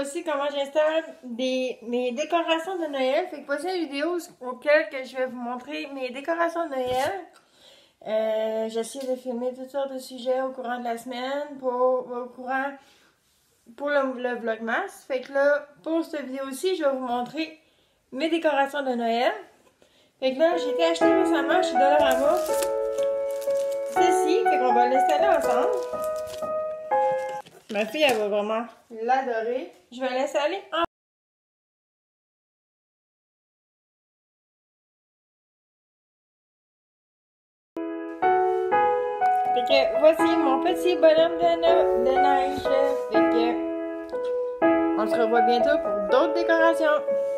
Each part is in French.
voici comment j'installe mes décorations de Noël. Fait que voici une vidéo auquel que je vais vous montrer mes décorations de Noël. J'essaie de filmer toutes sortes de sujets au courant de la semaine pour le Vlogmas. Fait que là, pour cette vidéo-ci, je vais vous montrer mes décorations de Noël. Fait que là, j'ai été acheter récemment chez Dollarama ceci. Fait qu'on va l'installer ensemble. Ma fille, elle va vraiment l'adorer. Je vais l'installer en... Fait que voici mon petit bonhomme de neige. Fait que on se revoit bientôt pour d'autres décorations.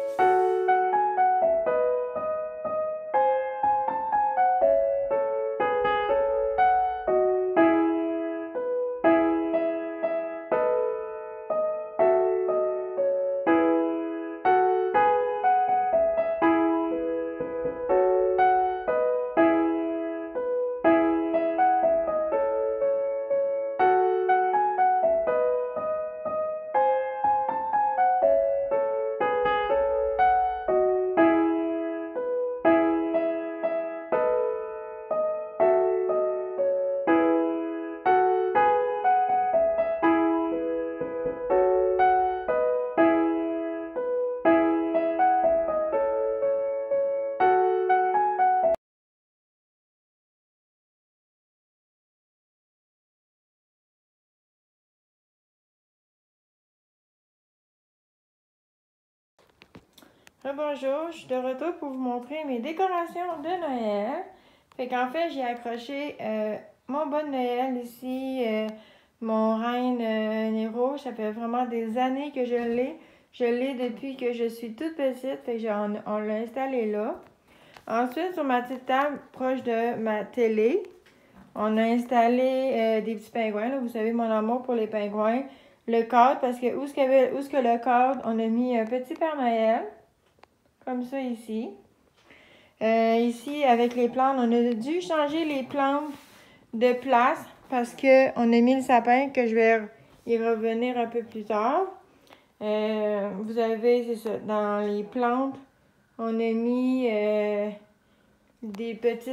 Bonjour, je suis de retour pour vous montrer mes décorations de Noël. Fait qu'en fait, j'ai accroché mon bon Noël ici, mon reine nez rouge. Ça fait vraiment des années que je l'ai. Je l'ai depuis que je suis toute petite, fait que on l'a installé là. Ensuite, sur ma petite table proche de ma télé, on a installé des petits pingouins. Là, vous savez mon amour pour les pingouins. Le cadre, parce que où est-ce que le cadre, on a mis un petit Père Noël. Comme ça ici. Ici, avec les plantes, on a dû changer les plantes de place parce qu'on a mis le sapin que je vais y revenir un peu plus tard. Vous avez, c'est ça, dans les plantes, on a mis des petits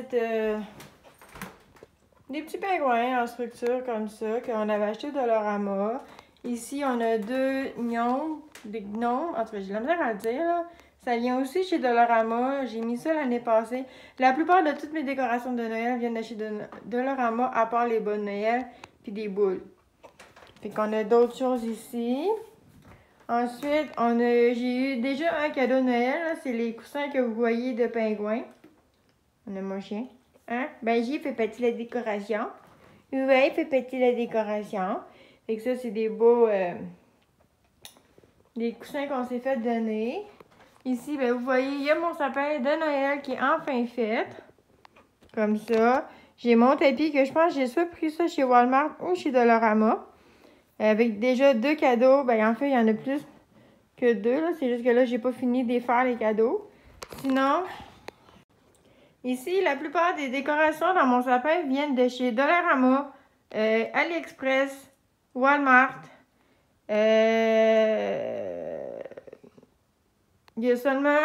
pingouins en structure comme ça qu'on avait acheté au Dollarama. Ici, on a des gnomes, en tout cas, j'ai la misère à le dire, là. Ça vient aussi chez Dollarama. J'ai mis ça l'année passée. La plupart de toutes mes décorations de Noël viennent de chez Dollarama, à part les bas de Noël puis des boules. Fait qu'on a d'autres choses ici. Ensuite, j'ai eu déjà un cadeau de Noël. C'est les coussins que vous voyez de pingouins. On a mon chien. Hein? Ben, j'ai fait partie de la décoration. Vous voyez, fait partie de la décoration. Fait que ça, c'est des beaux... des coussins qu'on s'est fait donner. Ici, ben, vous voyez, il y a mon sapin de Noël qui est enfin fait. Comme ça. J'ai mon tapis que je pense que j'ai soit pris ça chez Walmart ou chez Dollarama. Avec déjà 2 cadeaux. Ben, en fait, il y en a plus que 2. C'est juste que là, j'ai pas fini de faire les cadeaux. Sinon, ici, la plupart des décorations dans mon sapin viennent de chez Dollarama, AliExpress, Walmart. Il y a seulement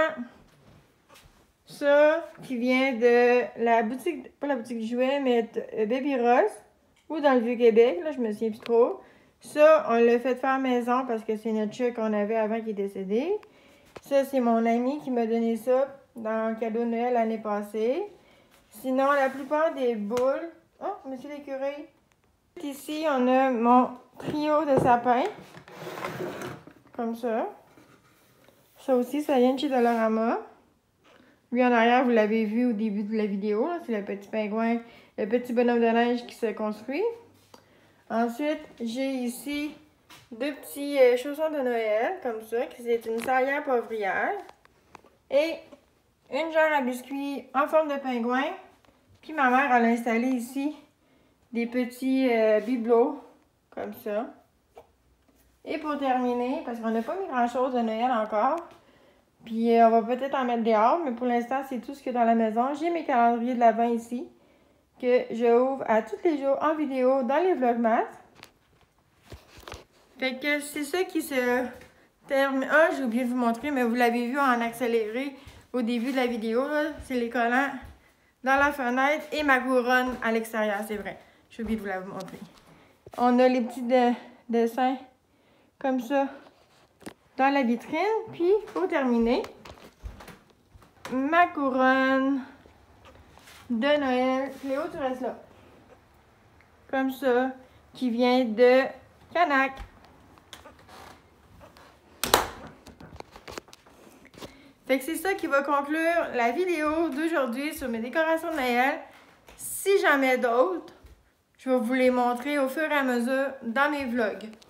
ça qui vient de la boutique, pas la boutique de jouets, mais Baby Rose, ou dans le Vieux-Québec, là, je me souviens plus trop. Ça, on l'a fait faire maison parce que c'est notre chat qu'on avait avant qui est décédé. Ça, c'est mon ami qui m'a donné ça dans le cadeau de Noël l'année passée. Sinon, la plupart des boules... Oh, monsieur l'écureuil! Ici, on a mon trio de sapins. Comme ça. Ça aussi, ça vient de chez Dollarama. Lui en arrière, vous l'avez vu au début de la vidéo. C'est le petit pingouin, le petit bonhomme de neige qui se construit. Ensuite, j'ai ici 2 petits chaussons de Noël, comme ça, qui c'est une salière poivrière. Et une jarre à biscuits en forme de pingouin. Puis ma mère, elle a installé ici des petits bibelots, comme ça. Et pour terminer, parce qu'on n'a pas mis grand-chose de Noël encore, puis on va peut-être en mettre dehors, mais pour l'instant, c'est tout ce qu'il y a dans la maison. J'ai mes calendriers de l'Avent ici, que je ouvre à tous les jours en vidéo dans les Vlogmas. Fait que c'est ça qui se Ah, j'ai oublié de vous montrer, mais vous l'avez vu en accéléré au début de la vidéo. C'est les collants dans la fenêtre et ma couronne à l'extérieur, c'est vrai. J'ai oublié de vous la montrer. On a les petits dessins comme ça dans la vitrine. Puis, pour terminer, ma couronne de Noël. Cléo, tu restes là. Comme ça, qui vient de Canac. Fait que c'est ça qui va conclure la vidéo d'aujourd'hui sur mes décorations de Noël. Si j'en ai d'autres, je vais vous les montrer au fur et à mesure dans mes vlogs.